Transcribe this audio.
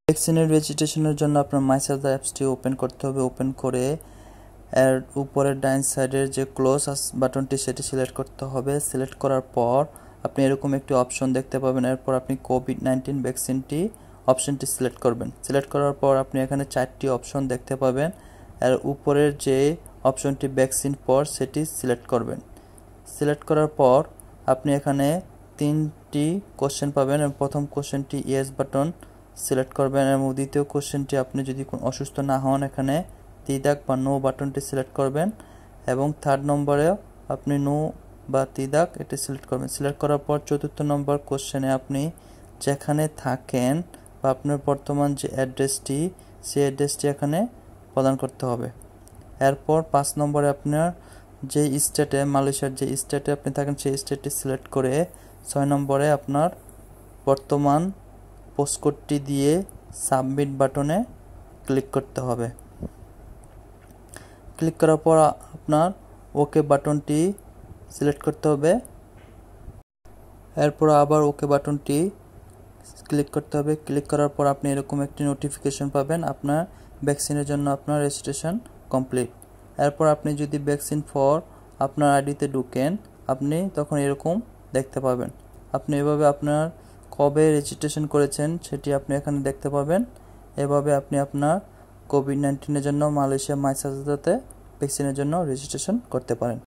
ভ্যাকসিনের রেজিস্ট্রেশনের জন্য আপনার মাইসেজাহতেরা অ্যাপসটি ওপেন করতে হবে। ওপেন করে এর উপরের ডাইন সাইডের যে ক্লোজ বাটনটি সেটি সিলেক্ট করতে হবে। সিলেক্ট করার পর আপনি এরকম একটি অপশন দেখতে পাবেন। এরপর আপনি কোভিড-19 ভ্যাকসিনটি অপশনটি সিলেক্ট করবেন। সিলেক্ট করার পর আপনি এখানে 4টি অপশন দেখতে পাবেন। এর উপরের যে অপশনটি ভ্যাকসিন ফর সেটি সিলেক্ট করবেন। সিলেক্ট করার পর আপনি এখানে 3টি কোশ্চেন পাবেন। প্রথম কোশ্চেনটি ইয়েস বাটন সিলেক্ট করবেন এবং দ্বিতীয় কোশ্চেনটি আপনি যদি অসুস্থ না হন এখানে তিদাক বা নো বাটনটি সিলেক্ট করবেন এবং 3rd নম্বরে আপনি নো বা তিদাক এটি সিলেক্ট করবেন। সিলেক্ট করার পর 4র্থ নম্বর কোশ্চেনে আপনি যেখানে থাকেন বা আপনার বর্তমান যে অ্যাড্রেসটি সেই অ্যাড্রেসটি এখানে প্রদান করতে হবে। এরপর 5 নম্বরে আপনার যে স্টেটে মালয়েশিয়ার যে স্টেটে আপনি থাকেন সেই স্টেটটি সিলেক্ট করে 6 নম্বরে আপনার বর্তমান পোস্টকোডটি দিয়ে সাবমিট বাটনে ক্লিক করতে হবে। ক্লিক করার পর আপনার ওকে বাটনটি সিলেক্ট করতে হবে। এরপর আবার ওকে বাটনটি ক্লিক করতে হবে। ক্লিক করার পর আপনি এরকম একটি নোটিফিকেশন পাবেন আপনার ভ্যাকসিনের জন্য আপনার রেজিস্ট্রেশন কমপ্লিট। এরপর আপনি যদি ভ্যাকসিন ফর আপনার আইডিতে ঢুকেন আপনি তখন এরকম দেখতে পাবেন। আপনি এভাবে আপনার কবে রেজিস্ট্রেশন করেছেন সেটি আপনি এখানে দেখতে পাবেন। এভাবে আপনি আপনার কোভিড-19 এর জন্য মালয়েশিয়া মাইসেজাহতেরাতে ভ্যাকসিনের জন্য রেজিস্ট্রেশন করতে পারেন।